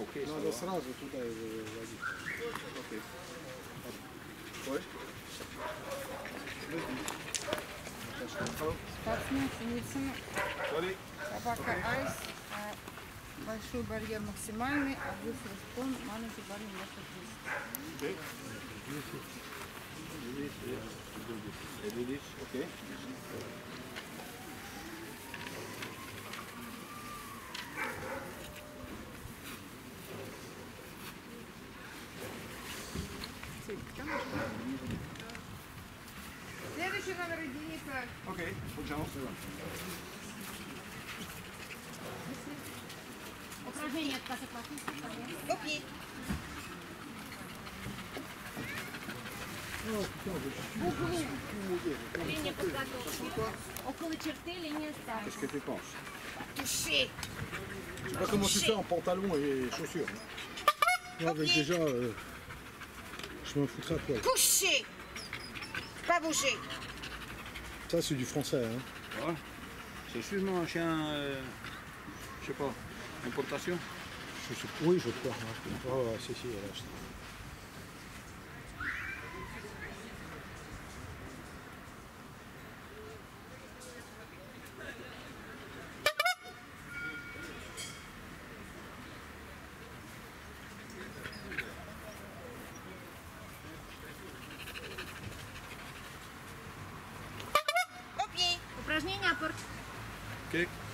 Ok, Надо сразу туда его вводить. Окей. Ой. Спортсмен Синицын, Sorry. собака Айс, большой барьер максимальный, а быстрый спон, маленький барьер метр 10. Okay. Release, okay. Следующий номер единица. Окей, пожалуйста. Упражнение от кассы. Окей. В углу. Линия подготовки. Около черты линия старта. Qu'est-ce que tu penses? Touché. Je sais pas comment tu fais en pantalon et chaussures. Moi, avec déjà, je m'en foutrais à poil. Couché. Pas bouger. Ça, c'est du français. Hein. Ouais. C'est sûrement un chien, je sais pas, importation. Oui, je crois. Hein. Ouais, si, elle a acheté. Упражнение опор. Kijk.